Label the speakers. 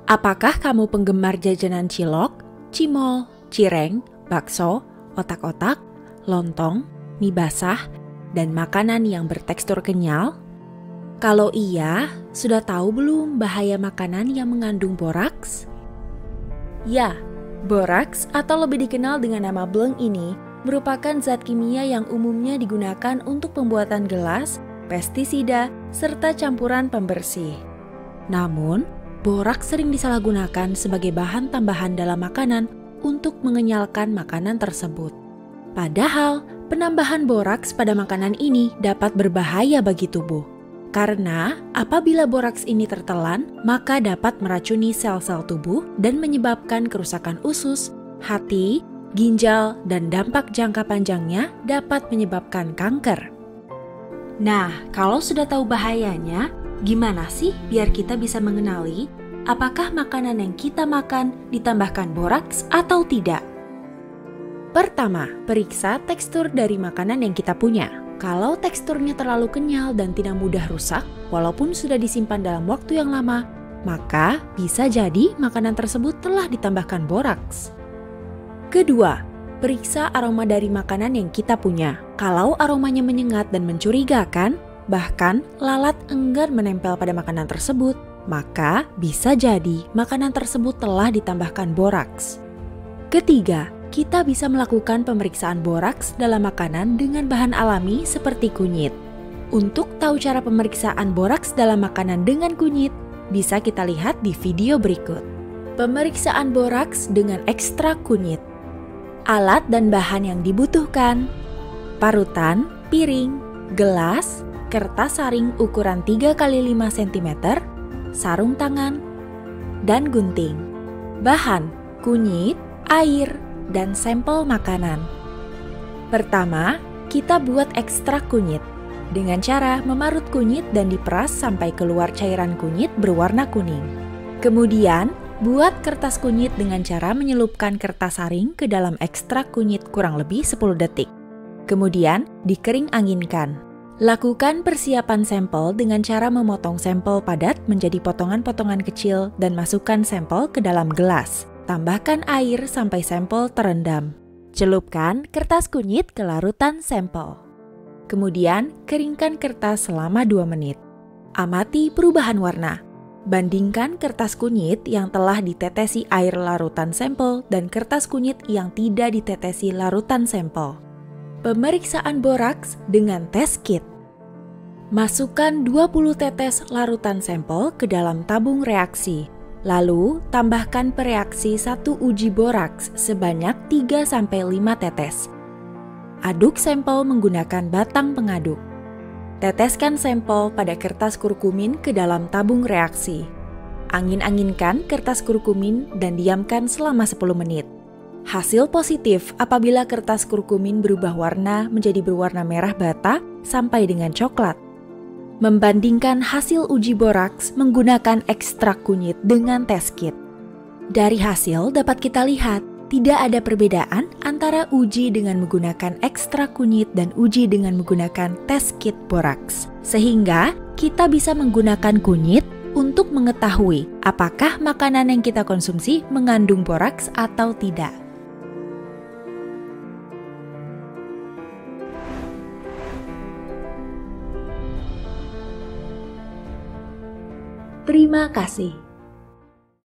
Speaker 1: Apakah kamu penggemar jajanan cilok, cimol, cireng, bakso, otak-otak, lontong, mie basah, dan makanan yang bertekstur kenyal? Kalau iya, sudah tahu belum bahaya makanan yang mengandung boraks? Ya, boraks atau lebih dikenal dengan nama bleng ini merupakan zat kimia yang umumnya digunakan untuk pembuatan gelas, pestisida, serta campuran pembersih. Namun, boraks sering disalahgunakan sebagai bahan tambahan dalam makanan untuk mengenyalkan makanan tersebut. Padahal, penambahan boraks pada makanan ini dapat berbahaya bagi tubuh. Karena apabila boraks ini tertelan, maka dapat meracuni sel-sel tubuh dan menyebabkan kerusakan usus, hati, ginjal, dan dampak jangka panjangnya dapat menyebabkan kanker. Nah, kalau sudah tahu bahayanya, gimana sih biar kita bisa mengenali apakah makanan yang kita makan ditambahkan boraks atau tidak? Pertama, periksa tekstur dari makanan yang kita punya. Kalau teksturnya terlalu kenyal dan tidak mudah rusak, walaupun sudah disimpan dalam waktu yang lama, maka bisa jadi makanan tersebut telah ditambahkan boraks. Kedua, periksa aroma dari makanan yang kita punya. Kalau aromanya menyengat dan mencurigakan, bahkan lalat enggan menempel pada makanan tersebut, maka bisa jadi makanan tersebut telah ditambahkan boraks. Ketiga, kita bisa melakukan pemeriksaan boraks dalam makanan dengan bahan alami seperti kunyit. Untuk tahu cara pemeriksaan boraks dalam makanan dengan kunyit, bisa kita lihat di video berikut. Pemeriksaan boraks dengan ekstrak kunyit. Alat dan bahan yang dibutuhkan: parutan, piring, gelas, kertas saring ukuran 3x5 cm, sarung tangan, dan gunting. Bahan: kunyit, air, dan sampel makanan. Pertama, kita buat ekstrak kunyit dengan cara memarut kunyit dan diperas sampai keluar cairan kunyit berwarna kuning. Kemudian, buat kertas kunyit dengan cara menyelupkan kertas saring ke dalam ekstrak kunyit kurang lebih 10 detik. Kemudian, dikering anginkan. Lakukan persiapan sampel dengan cara memotong sampel padat menjadi potongan-potongan kecil dan masukkan sampel ke dalam gelas. Tambahkan air sampai sampel terendam. Celupkan kertas kunyit ke larutan sampel. Kemudian, keringkan kertas selama 2 menit. Amati perubahan warna. Bandingkan kertas kunyit yang telah ditetesi air larutan sampel dan kertas kunyit yang tidak ditetesi larutan sampel. Pemeriksaan boraks dengan tes kit. Masukkan 20 tetes larutan sampel ke dalam tabung reaksi. Lalu, tambahkan pereaksi 1 uji boraks sebanyak 3-5 tetes. Aduk sampel menggunakan batang pengaduk. Teteskan sampel pada kertas kurkumin ke dalam tabung reaksi. Angin-anginkan kertas kurkumin dan diamkan selama 10 menit. Hasil positif apabila kertas kurkumin berubah warna menjadi berwarna merah bata sampai dengan coklat. Membandingkan hasil uji boraks menggunakan ekstrak kunyit dengan tes kit. Dari hasil dapat kita lihat tidak ada perbedaan antara uji dengan menggunakan ekstrak kunyit dan uji dengan menggunakan tes kit boraks. Sehingga kita bisa menggunakan kunyit untuk mengetahui apakah makanan yang kita konsumsi mengandung boraks atau tidak. Terima kasih.